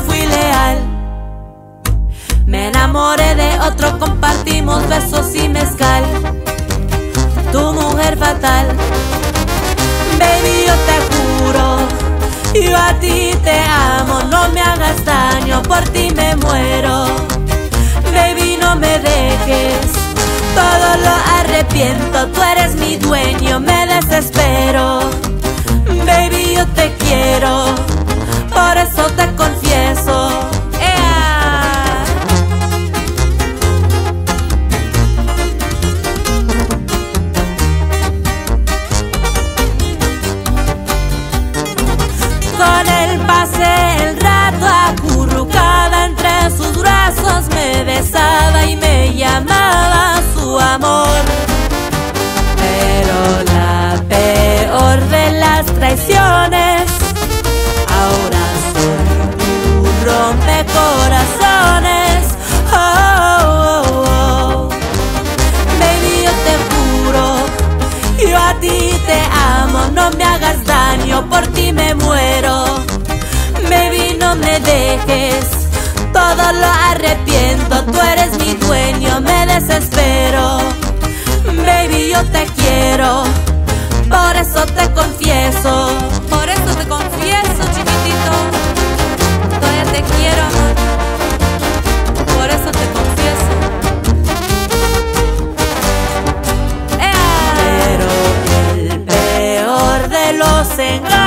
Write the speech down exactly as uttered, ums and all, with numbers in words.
fui leal. Me enamoré de otro, compartimos besos y mezcal. Tu mujer fatal, baby, yo te juro, yo a ti te amo, no me hagas daño, por ti me muero. Baby, no me dejes, todo lo arrepiento, tú eres mi dueño, me desespero. Baby, yo te quiero, por eso te confieso. ¡Ea! Con él pasé el rato acurrucada entre sus brazos, me besaba y me llamaba su amor. Pero la peor de las traiciones, ahora soy tu rompecorazones. Oh, oh, oh. Baby, yo te juro, yo a ti te amo, no me hagas daño, por ti me muero. Baby, no me dejes, todo lo arrepiento, tú eres mi dueño, me desespero. Baby, yo te quiero, por eso te confieso. Por eso te confieso, chiquitito, todavía te quiero, amor. Por eso te confieso. ¡Ea! Pero el peor de los engaños